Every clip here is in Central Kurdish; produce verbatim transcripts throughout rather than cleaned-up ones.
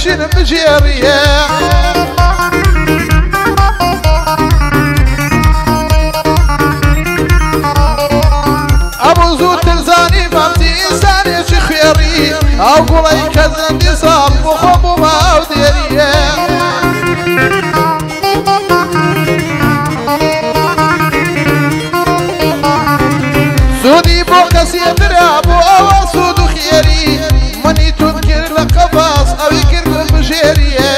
بشين بجيريه ابو زود تلزاني مامتي انساني شخيري او قولي كذن دي صار مخوب وما اوديريه سودي بوكس يدرب او سود خيري مني تنكر لقفاص او يكر بجيريه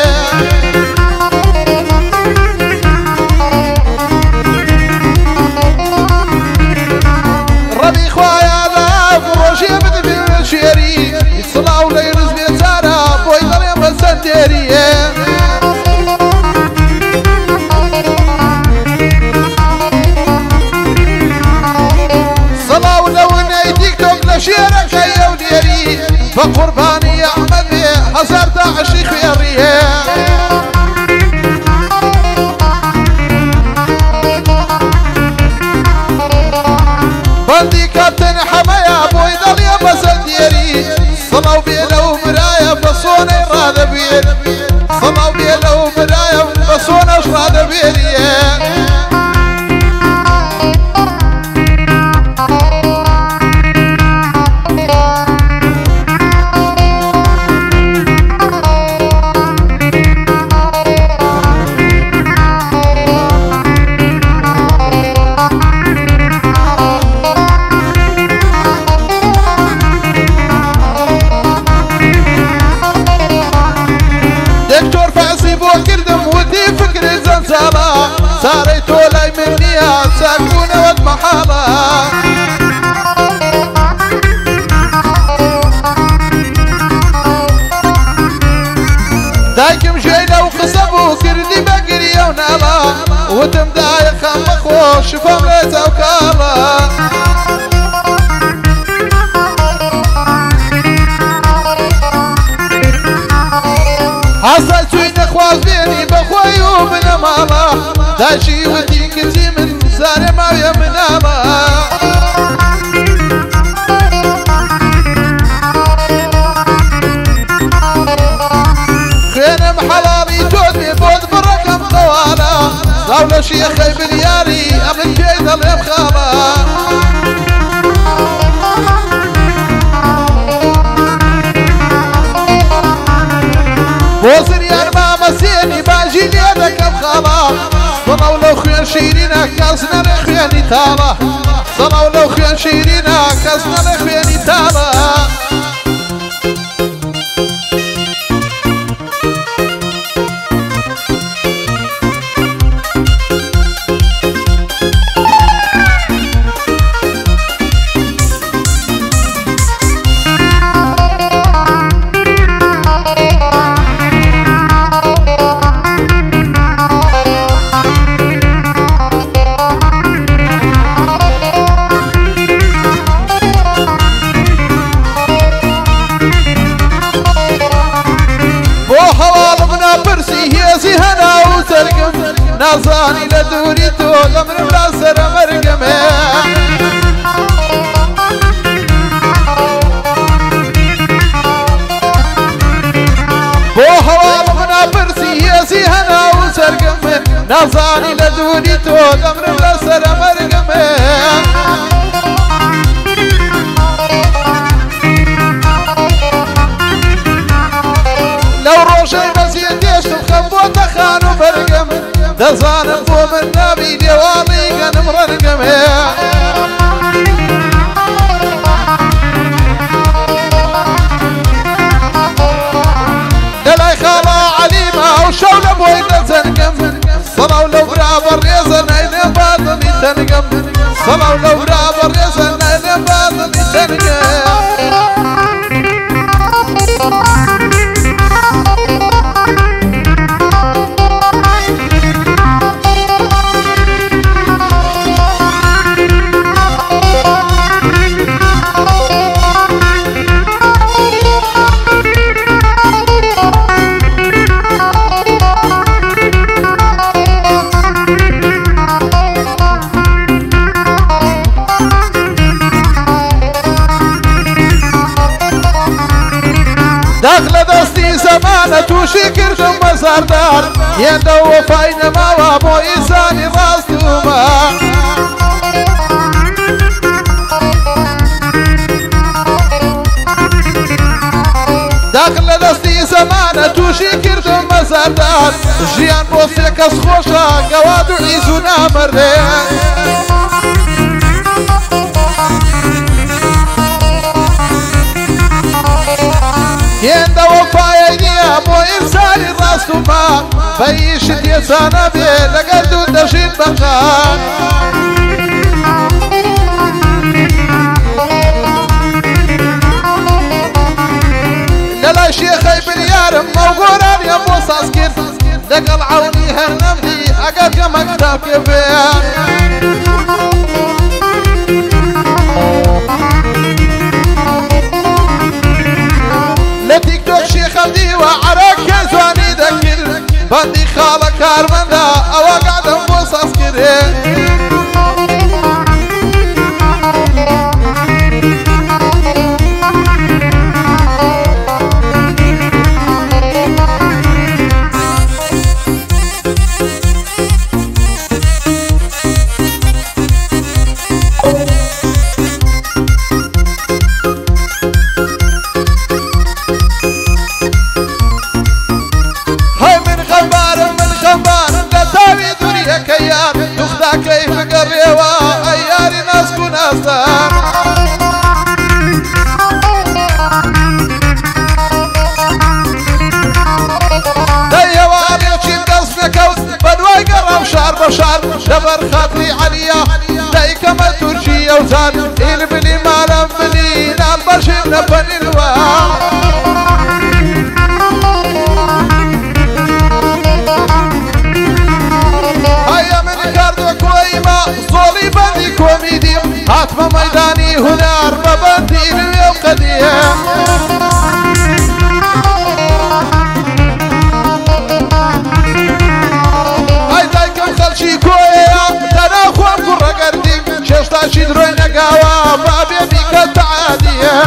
ربي خوايا لا فروشي بدبي بجيري يصلاو لي رزبي تارا بوي ضريا بسنتيريه شيرك يا وديري فقرباني يا احمد حزرت عشي خيريه بندي كابتن حمايا بوي ضل يا بسديري صلوا بيلو مرايا فصوني راذا بير صلوا بيلو مرايا فصوني راذا بيري ساريتو لاي مني ساكونة ود محالة دايكم جيلة وخصبو كردي بقري ونالا وتم دايق خمخو شفام ليتا وكالا حصلت وين اخواز بيني بخوي ومن مالا داشي ودي كنتي من زاري ما ويا منالا خينم حلالي تودي بود بركم طوالا لولا شيخي بالياري امن جيد اليم خالا بوزر يا ماما سيني باجي ليدك بخالا صلوا لو خيان شيرينا كاسنا لخياني تالا صلوا لو خيان شيرينا كاسنا لخياني تالا نازاني لدوري تو لمر بلا سر مرقمه بو هوا مغنا برسي يسي هنا وسرقمه نازاني لدوري تو لمر بلا سر مرقمه لو روشي بسيتيش تخبو تخانو فرقم دزانم بو من نبي ديوالي كان مرقم دلاي خالا عليما وشولة بوي تنقم صلوا لو برابر يزن اين باطني تنقم صلوا لو برابر يزن اين باطني تنقم داخل دستي زمانة توشي كردم مزاردار يندو وفاين ما وابو إنساني راستوما داخل دستي زمانة توشي كردم مزاردار جيان بوسيك اسخوشا قوادو عيزونا مرين يندا وفايني ابو انساني راستوما بيش ديسانا بي لقدو دشين بقى لا شيخي باليارم موقوران يا ابو ساسكين لقل عوني هالنمدي اقل كمك تافي بيا لتيك توك شيخ الدي وعراك كزواني ذكر بندي خالك كارمندا او قاعد ابو ساسكين كيف قريوا اياري ناس كناسا دايوا عليك قصنك بدواي قرب شعر بشعر دبر خاطري عليا دايك ما ترشي وزان البلي ما لمبلي نال برشي نبني الوا صولي بندي كوميدي هاتما ميداني هنار مبندي اليوم قديم هاي دايكم خلشي كويا تنا خوام كرة قردي ششتا شدروي نقاوا بابي بيك التعادية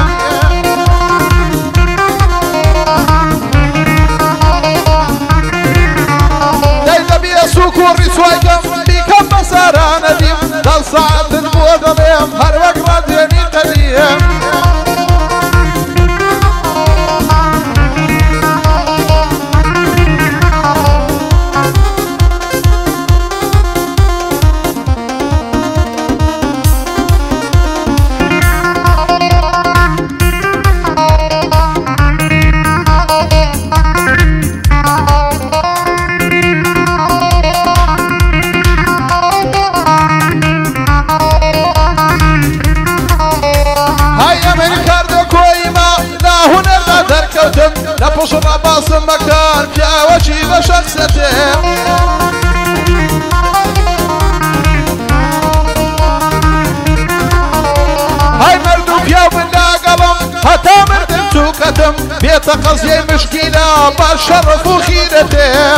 داي دبي سوكور رسوايكم مسارانا ديم دل ساعة البوضة بيم هر وقت راديني قديم لبوش الرباص مكان فيها وجهي وشخصته هاي مردوك يا ولا قلم هتا مردم توكتم بيت قصي مشكلة بالشرف وخيرته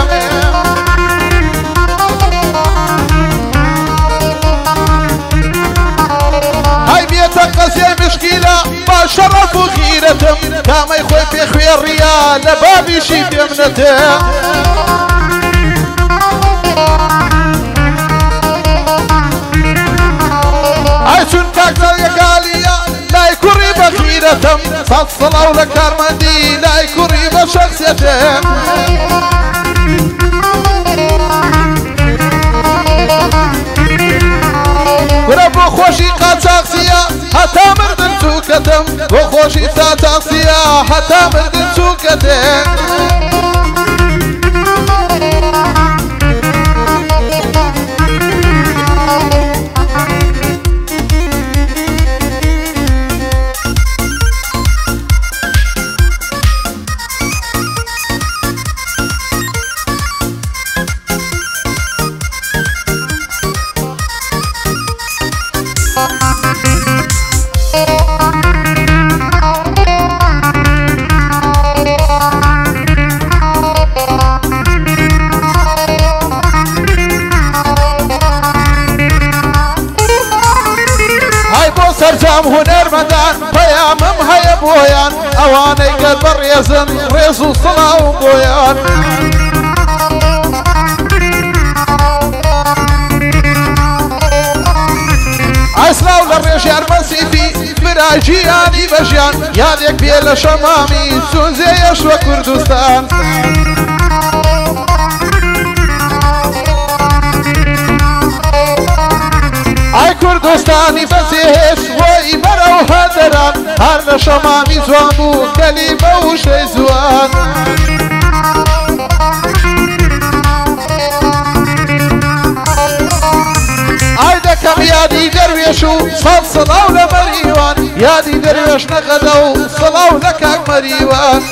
هاي بيت قصي مشكلة بالشرف وخيرتم كما يخوي في خوي الريال لبابي شي بيمنته هاي سنكاك يا قاليا لا يكري بخيرتم صد صلاة ولكارمندي لا يكري بشخصيتم ورب خوشي قاطاقسيا حتى مردن توكتم وخوشي تاقسيا حتى مردن توكتم سرجام هنر مدان بيامم هيا بويان اواني قد بريزن ريزو صلاة وبويان عسلاو للرجال مسيفي براجياني بجيان يادك بيلا شمامي سونزي يشوى كردستان اي كردستاني فسيهش وي برو هدران هر شمامي زوانو كلمة وشي زوان كم يادي درويشو صد صلاو لمريوان يادي درويش نغدو صلاو لك مريوان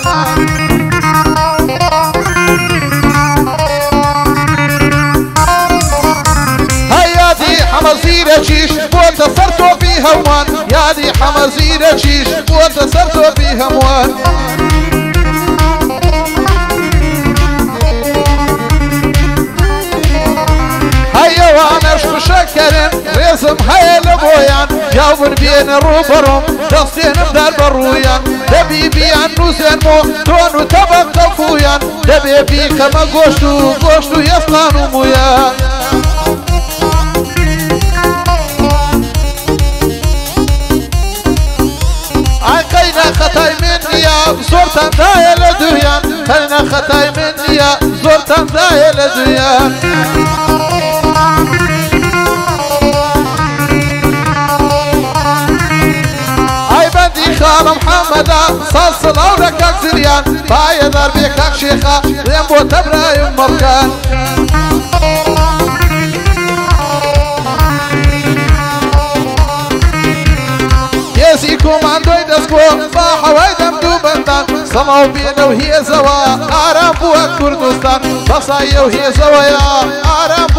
هيادي حمزيرة شيش بوتا صرتو في هوان يادي حمزيرة شيش بوتا صرتو في هوان وانش مشكرن رزم هاي لبويان جاوبن بين روبرم دستين بدار برويان دبي بيان نوزين مو تونو تبق تفويان دبي بي كما قوشتو قوشتو يسلانو مويان عقينا خطاي مني يا زورتان دايا لدويان قينا خطاي مني يا زورتان دايا لدويان خال محمد صلصلوا لك زريان باي ضربك شيخة ريمبو تبرايم مركان يسيكم عندو يدسكو باحوا يدمدو بندان سمعوا بينا وهي زوا آرام بوا كردستان بصايا وهي زوا يا آرام